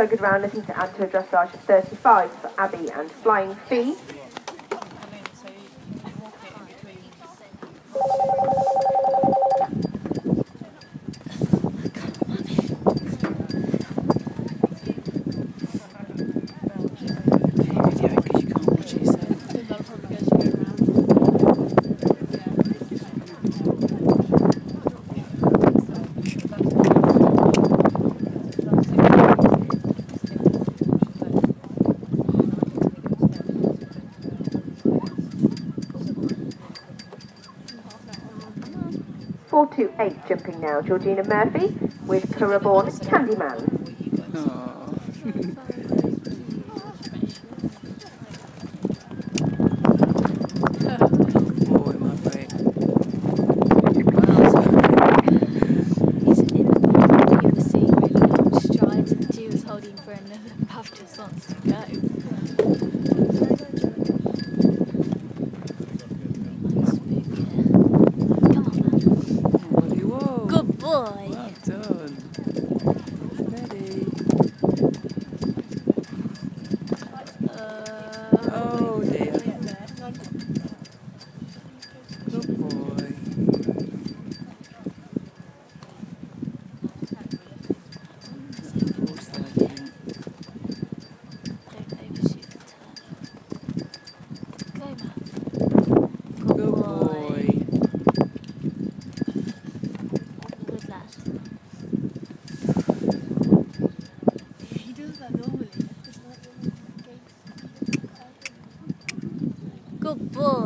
Also a good round looking to add to a dressage of 35 for Abby and Flying Fee. Four to 8 jumping now, Georgina Murphy with Currabawn Candy Man. Holding for another puff, just wants to go. Come on, man. Whoa. Good boy. Well done. Ready. Oh dear. Good boy. Good boy. Good lad. He does that normally. Good boy.